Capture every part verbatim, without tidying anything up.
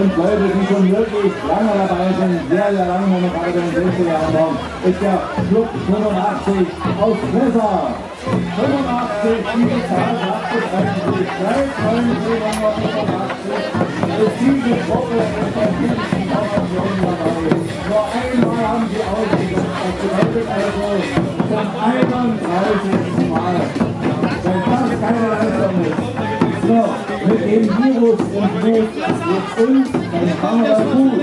und Leute, die schon wirklich lange dabei sind, sehr, sehr lange noch gerade in den sechziger Jahren waren, ist der Club fünfundachtzig aus Plessa. fünfundachtzig, diese Zahl sagt es eigentlich, seit neunzehnhundertfünfundachtzig ist diese Gruppe in verschiedensten Formationen dabei. Nur einmal haben sie ausgesucht, das bedeutet also zum einunddreißigsten Mal. Wenn das keine Leistung ist. So, mit dem Virus im Blut geht uns eine Kamera gut.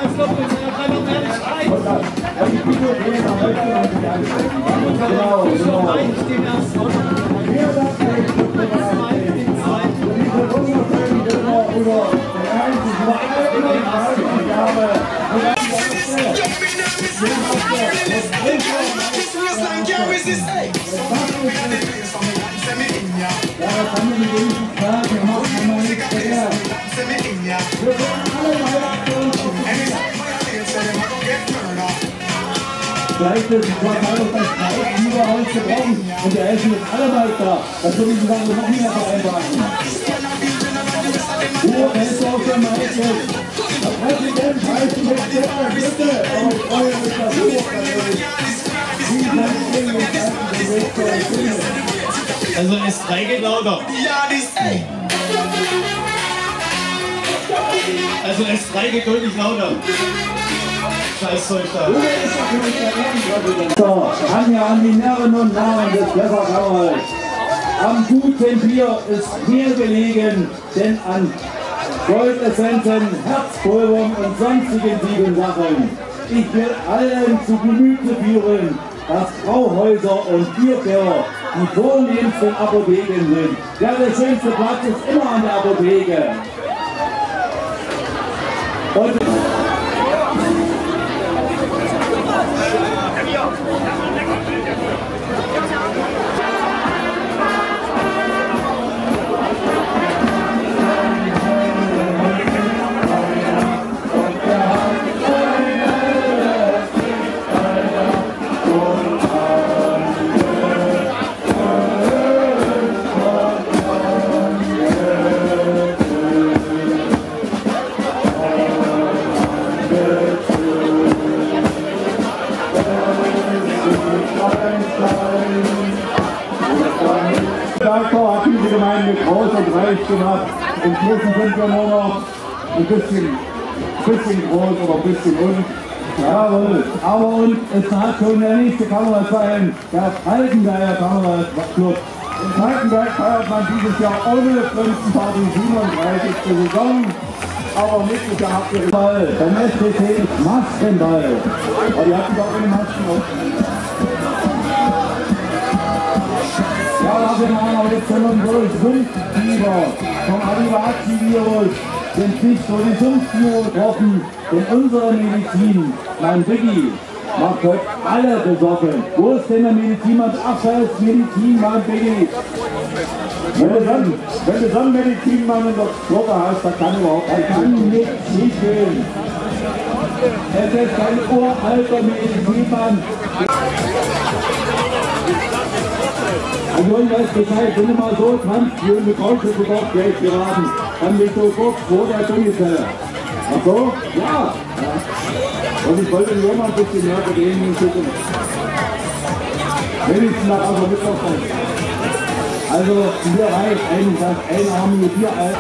Und das, und die Videotheken möchte man sich ansprechen. Genau, genau. Wir sagen, diese wunderschönen Bilder über den einzigen, über einunddreißig Jahre. Ja, das haben wir mit dem gefragt, wir machen immer nichts verkehrt. Wir wollen alle vielleicht ist es Quartal auf das Haus überall zu brauchen und der Essen ist Allermeister. Das würde ich sagen, wir noch nie mehr vereinbaren. Wo ist auch der Meister? Der Präsident heißt jetzt der Bitte, aber ich freue mich darüber. Also S drei geht lauter. Also S drei geht deutlich lauter. Scheiß Zeug da. So, Anja an die Herren und Namen des Plessa-Karnevals. Am guten Bier ist hier gelegen, denn an Goldessenzen, Herzpulvern und sonstigen sieben Sachen. Ich will allen zu Gemüte führen, dass Brauhäuser und Bierkeller die vornehmsten Apotheken sind. Ja, der schönste Platz ist immer an der Apotheke. Und Bergbau hat diese Gemeinde groß und reich gemacht. Inzwischen sind wir nur noch ein bisschen, bisschen groß oder ein bisschen un. Jawohl, aber und es hat schon der nächste Karnevalsverein, der Falkenberger Karnevalsclub. In Falkenberg feiert man dieses Jahr ohne Prinzenparty siebenunddreißigste Saison. Aber nächstes Jahr habt ihr Ball. Beim S C T ist Maskenball. Aber die hatten doch keine Masken auf. Ja, da sind wir noch jetzt schon durch. Sumpffieber vom Adivaci-Virus sind sich so die Sumpftiere getroffen. In unserer Medizin, mein Biggie, macht heute alle besorgen. Wo ist denn der Medizinmann? Ach, da ist Medizinmann Biggie. Wenn du dann, wenn du dann Medizinmann in der Gruppe hast, dann kann überhaupt nicht, kann nichts nicht gehen. Es ist ein uralter Medizinmann. Also ich weiß Bescheid, wenn du mal so tanzt, wie du mit Rauschuss überhaupt Geld geraten, dann bist du kurz vor der Gummizelle. Ach so? Ja. Und ich wollte nur mal ein bisschen mehr Bewegung schicken. Wenigstens nach also Mittwoch. Also hier reicht eigentlich das einarmige Bier alt.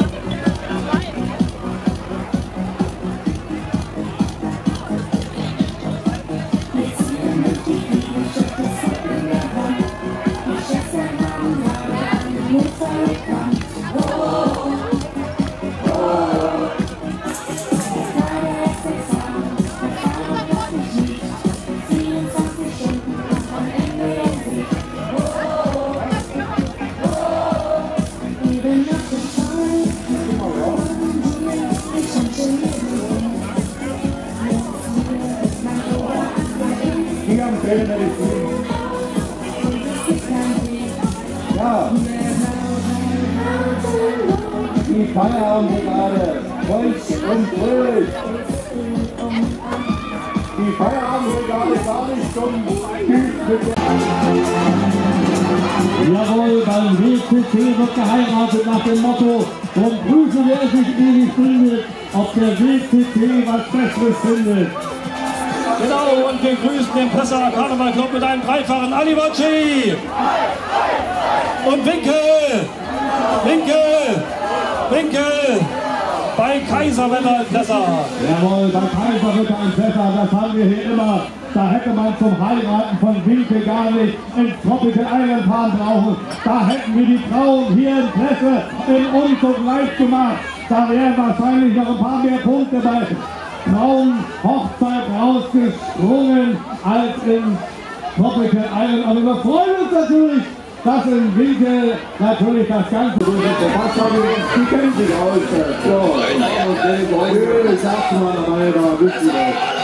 Ja, die Feierabendbrigade, Holz und Fröhlich. Die Feierabendbrigade gar nicht zum Typ. Jawohl, beim W C T wird geheiratet nach dem Motto, vom Prüfen, wer sich ewig findet, ob der W C T was Besseres findet. Genau, und wir grüßen den Presserer Karneval Club mit einem dreifachen Arrivederci! Und Winkel! Winkel! Winkel! Bei Kaiserwetter Plesser! Jawohl, bei Kaiserwetter in Plesser, das haben wir hier immer. Da hätte man zum Heiraten von Winkel gar nicht ins Tropical Island fahren brauchen. Da hätten wir die Frauen hier in Plesse im Umzug leicht gemacht. Da wären wahrscheinlich noch ein paar mehr Punkte bei Frauen-Hochzeit rausgesprungen als in Tropical Island. Aber wir freuen uns natürlich, dass in Winkel natürlich das Ganze durchgeht. Was haben wir? Die kennen sich aus. So, ich sag's mal, dabei war wichtig.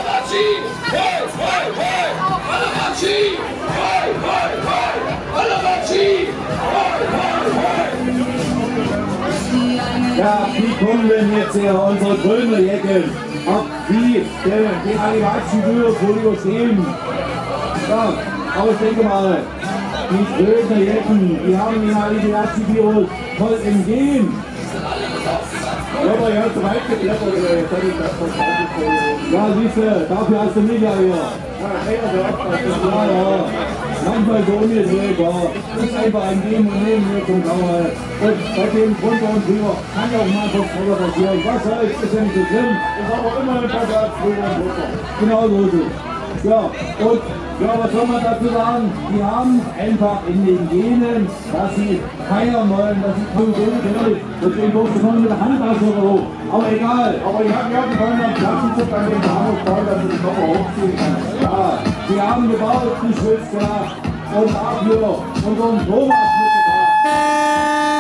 Ja, wie kommen denn jetzt hier unsere grüne Jacke? Ob die den Arrivederci wohl überstehen? Ja, aber ich denke mal, die grüne Jecken, die haben den Arrivederci-Virus voll im Gehen. Ja, aber ihr habt so weit geklettert, jetzt hätte ich das verstanden. Ja, siehst du, dafür hast du mich ja hier. Ja, ja, manchmal so ungedreht, ja. Das ist einfach ein Gehen und Nehmen hier zum Karneval. Und bei dem drunter und drüber kann ja auch mal was drüber passieren. Was soll's, ist ja nicht so schlimm. Ist aber immer ein Vergleich drüber und drunter. Genau so ist es. Ja, und ja, was soll man dazu sagen? Die haben einfach in den Genen, dass sie feiern wollen, dass sie kommen so natürlich. Deswegen durfte man mit der Hand aus oder so. Aber egal. Aber die haben ja gefallen am Platzenzug an den Bahnhofbau, dass sie die Koffer hochziehen kann. Ja, die haben gebaut, die Schwitz gemacht. Und dafür unseren Thomas mitgebracht.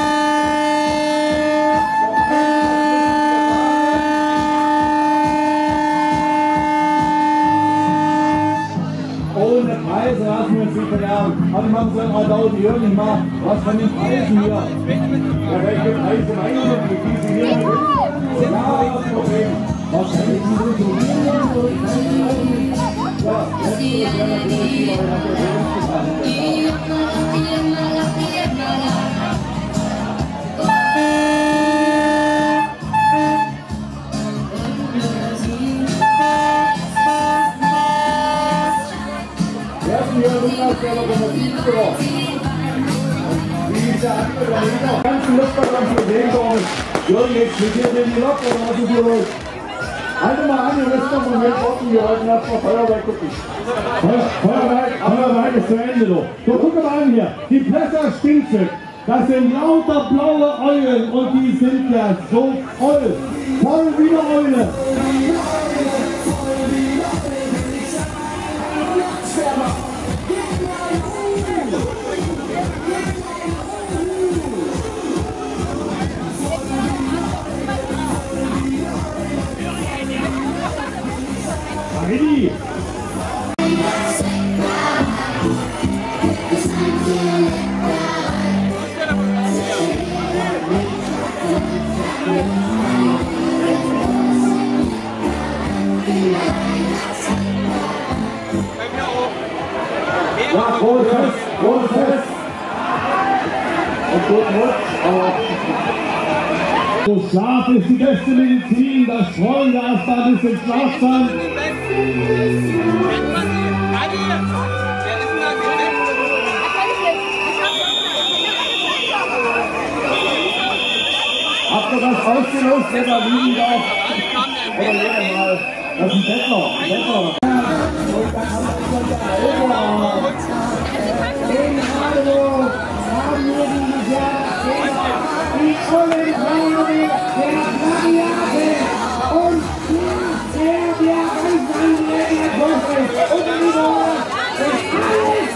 Ohne Preise lassen wir uns nicht verlernen. Aber man soll mal tausend Jahre nicht mal was von den Preisen hier. Ja, welche Preise meinen Sie, wie diese hier sind? Ja, das Problem. Wahrscheinlich die sind so viel. Ja, jetzt ist ja natürlich, aber ich habe ja selbst die ganzen Luftballons mit dem kommen. Jürgen, jetzt mit dir in die Lok oder was ist hier los? Halte mal an, ihr wisst doch, von welchen Orten ihr heute Nacht noch Feuerwerk gucken. Feuer, Feuerwerk, Feuerwerk ist zu Ende, du. So, guck mal an hier. Die Plesser Stinkstück. Das sind lauter blaue Eulen und die sind ja so voll. Voll wie eine Eule. Ready? Ja, großes Fest, großes Fest. Und gut Mutsch, aber so Schlaf ist die beste Medizin, das Freuen der erstmal ein bisschen Schlaf sein. Habt ihr was ausgelöst, wer da liegen darf? Oder jeder mal. Das ist ein Bettler, ein Bettler. Und dann haben wir schon der Alter. Den Hallo haben wir dieses Jahr die vollen Trauben der Variate und der, der ganz andere Epoche und die Woche ist alles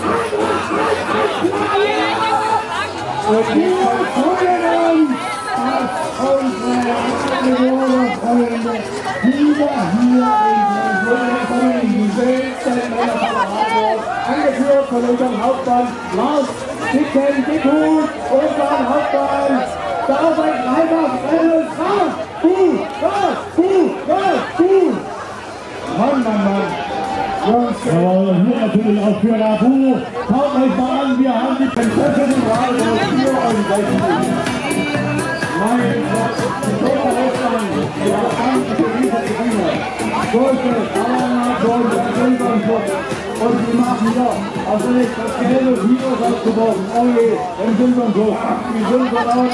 anders. Und wir freuen uns, dass unsere Freunde wieder hier in der angeführt von unserem Hauptmann Lars Dicken Dickhut, unserem Hauptmann. Da seid einfach alles raus! Du! Da! Du! Da! Du! Mann, Mann, Mann! Jawohl, hier natürlich auch für Labu. Schaut euch mal an, wir haben die Prinzessin gerade für euch. Mein Gott, die Tochter Russland, Also nicht das gelbe Virus ausgebrochen. Oh je, dann sind wir so. Wir sind so laut.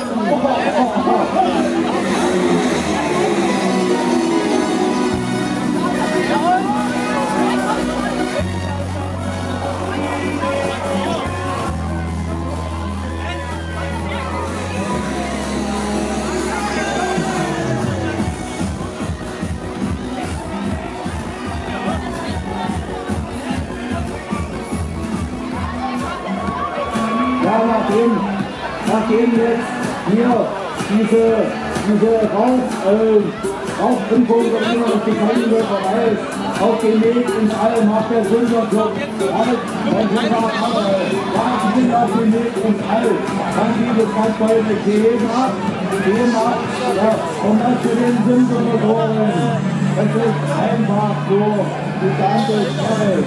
Ja, nachdem, nachdem jetzt hier diese, diese Rauch, äh, Rauchimpfung oder immer das gefallen wird, vorbei ist, auf dem Weg ins All macht der Sünderclub damit sein Sünderclub, ja, sie sind auf dem Weg ins All. Dann gibt es ganz deutlich gehen ab, gehen ab, ja, und das für den Sündermotoren. Es ist einfach so gigantisch toll.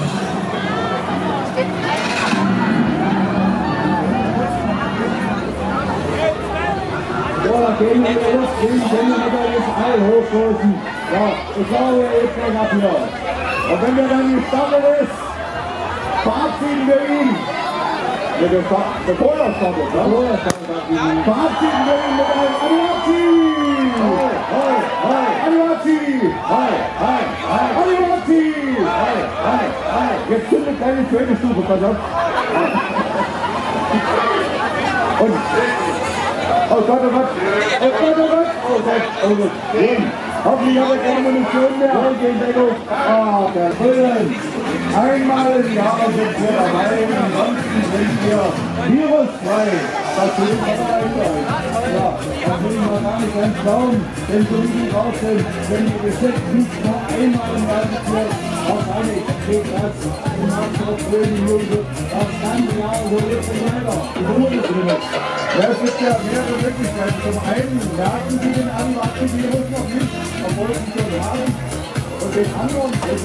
So, da gehen wir los, gehen wir wieder ins All hochstoßen. Ja, ich glaube, er ist gleich ab hier. Und wenn der dann gestartet ist, verabschieden wir ihn. Mit dem bevor er startet, ja? Bevor er startet, verabschieden wir ihn mit einem Arrivederci! Hi, hi, hi, Arrivederci! Hi, hi, hi, Arrivederci! Hi, hi, hi. Jetzt zündet keine zweite Stufe, pass auf. Und oh Gott, oh Gott, oh Gott, oh Gott, oh Gott, oh Gott, gehen. Hoffentlich habe ich keine Munition mehr. Gehen, Deckung. Ah, der Brillen. Einmal im Jahr sind wir dabei und ansonsten sind wir virusfrei. Das will ich aber dahinter. Ja, das will ich mal gar nicht ganz glauben, denn so wie die raus sind, wenn die Gesetz nicht nur einmal im Jahr wird, wahrscheinlich geht das im Abschluss für die Minute das ganze Jahr so lebt es weiter. Ja, es gibt ja mehrere Möglichkeiten. Zum einen merken Sie den Anwachsenvirus noch nicht, obwohl Sie schon haben. Und den anderen, also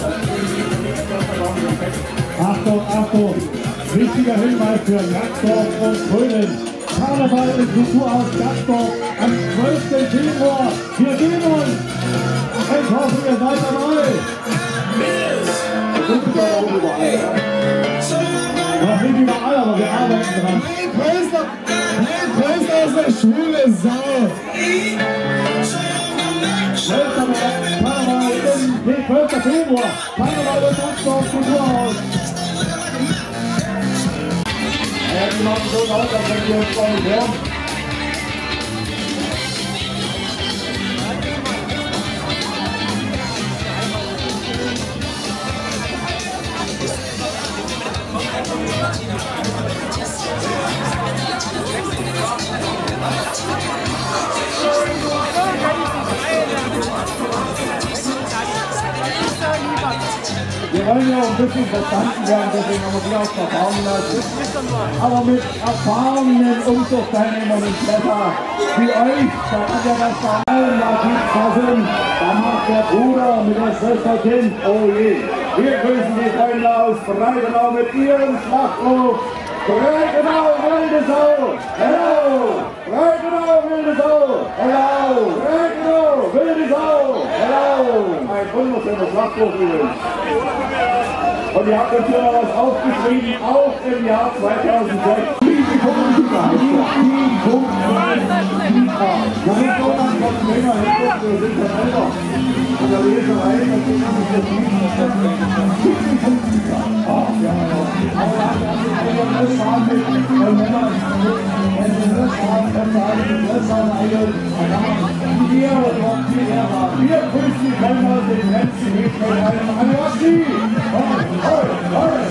Achtung, Achtung! Wichtiger Hinweis für Gaxdorf und Grölen. Karneval im Kulturhaus Gaxdorf am zwölften Februar. Wir sehen uns! Ich hoffe, ihr seid dabei! das sind wir ja auch überall. Noch nicht überall, aber wir arbeiten dran. Größter, größter ist eine schwule Sau. Karneval im zwölften Februar. Karneval im Gaxdorf Kulturhaus. Ja, die machen so laut, als wenn wir uns gar nicht hören. Wir wollen ja auch ein bisschen verstanden werden, deswegen haben wir die auch verfahren lassen. Aber mit erfahrenen Umzugsteilnehmern ist besser wie euch. Da hat ja das bei allen Latifpassen. Da macht der Bruder mit der Schwester Kind. Oh je. Wir grüßen die Freunde aus Breitenau mit ihrem Schlachtruf. Breitenau, wilde Sau! Hello! Breitenau, wilde Sau! Hello! Breitenau, wilde Sau! Hello! Ein wunderschöner Schlachtruf übrigens. Und ihr habt uns hier noch was aufgeschrieben, auch im Jahr zweitausendsechs. Die Punkte, die Punkte, das ist so ein Container, wir sind ja selber in der Leserei, deswegen habe ich das nicht. Die Punkte, ach ja, aber da haben wir eine Frage, weil Männer, wenn sie das haben, dann sagen sie, das ist eine eigene, dann haben wir dort die Lehrer. Wir grüßen die Kinder, den Grenzen, mit einem Arrivederci! Hoi, hoi!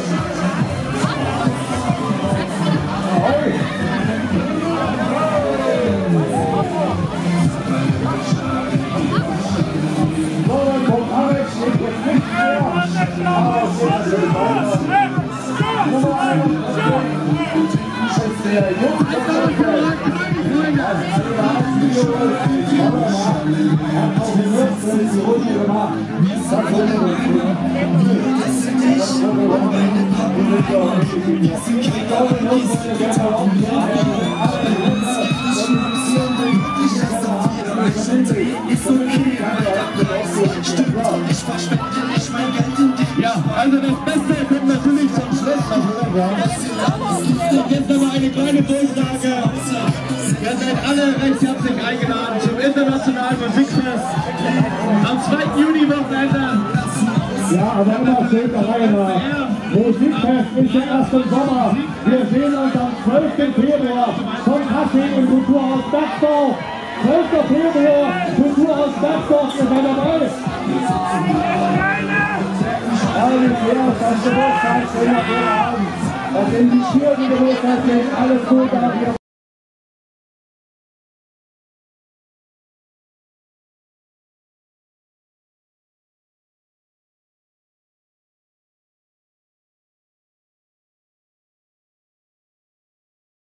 Hoi! So, dann kommt Alex, steht jetzt nicht mehr. Aber es geht natürlich weiter. Nummer eins ist der Jungsport. Er hat auch den Nutzen die Runde gemacht. Das wurde Ja, also das Beste kommt natürlich zum Schluss. Jetzt noch mal eine kleine Durchsage. Ihr seid alle recht herzlich eingeladen zum internationalen Musikfest am zweiten Juni-Wochenende. Ja, aber immer schön der Reihe nach. Musikfest ist ja erst im Sommer. Wir sehen uns am zwölften Februar von Kassel im Kulturhaus Bergdorf. zwölften Februar, Kulturhaus Bergdorf, ihr seid dabei. Alles her, das Geburtstag, schöner Abend. Das sind die vierten Geburtstag, alles gut, da wir